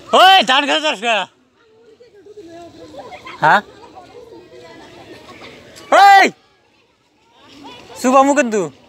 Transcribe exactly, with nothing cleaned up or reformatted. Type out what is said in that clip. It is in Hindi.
ओए धान खा दर्श का हाँ ओए सुबह मुकद्दू